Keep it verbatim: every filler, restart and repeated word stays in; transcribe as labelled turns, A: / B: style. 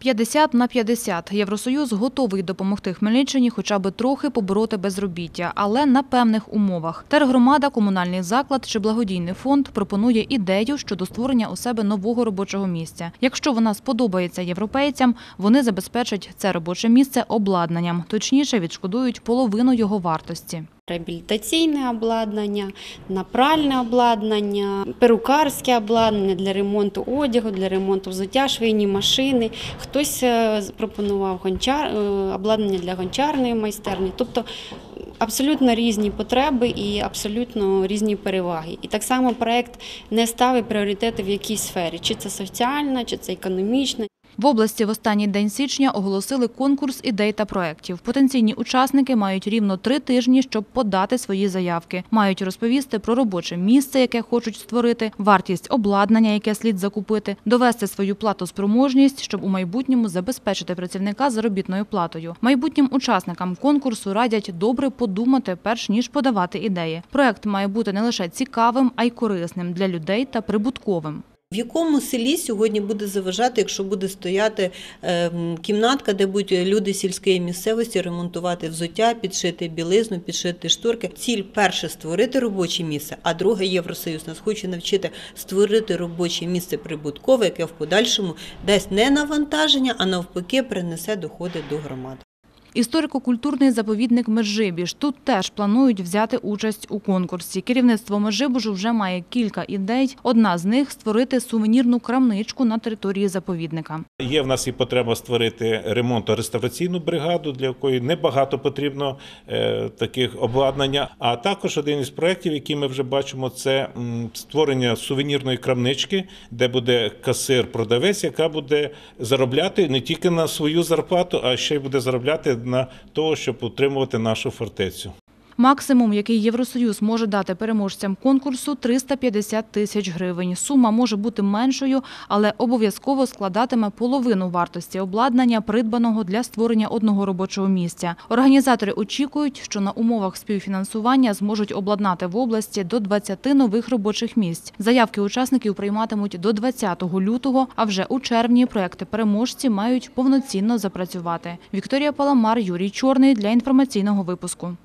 A: п'ятдесят на п'ятдесят. Євросоюз готовий допомогти Хмельниччині хоча б трохи побороти безробіття, але на певних умовах. Тергромада, комунальний заклад чи благодійний фонд пропонує ідею щодо створення у себе нового робочого місця. Якщо вона сподобається європейцям, вони забезпечать це робоче місце обладнанням, точніше відшкодують половину його вартості.
B: Реабілітаційне обладнання, пральне обладнання, перукарське обладнання для ремонту одягу, для ремонту взуття, швейні машини. Хтось пропонував гончар, обладнання для гончарної майстерні. Тобто абсолютно різні потреби і абсолютно різні переваги. І так само проєкт не ставить пріоритети в якійсь сфері, чи це соціальна, чи це економічна.
A: В області в останній день січня оголосили конкурс ідей та проєктів. Потенційні учасники мають рівно три тижні, щоб подати свої заявки. Мають розповісти про робоче місце, яке хочуть створити, вартість обладнання, яке слід закупити, довести свою платоспроможність, щоб у майбутньому забезпечити працівника заробітною платою. Майбутнім учасникам конкурсу радять добре подумати, перш ніж подавати ідеї. Проєкт має бути не лише цікавим, а й корисним для людей та прибутковим.
C: В якому селі сьогодні буде заважати, якщо буде стояти кімнатка, де будуть люди сільської місцевості ремонтувати взуття, підшити білизну, підшити шторки. Ціль перше – створити робоче місце, а друге – Євросоюз нас хоче навчити створити робоче місце прибуткове, яке в подальшому дасть не навантаження, а навпаки принесе доходи до громади.
A: Історико-культурний заповідник Меджибіж. Тут теж планують взяти участь у конкурсі. Керівництво Меджибіжу вже має кілька ідей. Одна з них – створити сувенірну крамничку на території заповідника.
D: Є в нас і потреба створити ремонтно-реставраційну бригаду, для якої небагато потрібно е, таких обладнання. А також один із проєктів, який ми вже бачимо, це м, створення сувенірної крамнички, де буде касир-продавець, яка буде заробляти не тільки на свою зарплату, а ще й буде заробляти на того, щоб утримувати нашу фортецю.
A: Максимум, який Євросоюз може дати переможцям конкурсу – триста п'ятдесят тисяч гривень. Сума може бути меншою, але обов'язково складатиме половину вартості обладнання, придбаного для створення одного робочого місця. Організатори очікують, що на умовах співфінансування зможуть обладнати в області до двадцяти нових робочих місць. Заявки учасників прийматимуть до двадцятого лютого, а вже у червні проекти-переможці мають повноцінно запрацювати. Вікторія Паламар, Юрій Чорний для інформаційного випуску.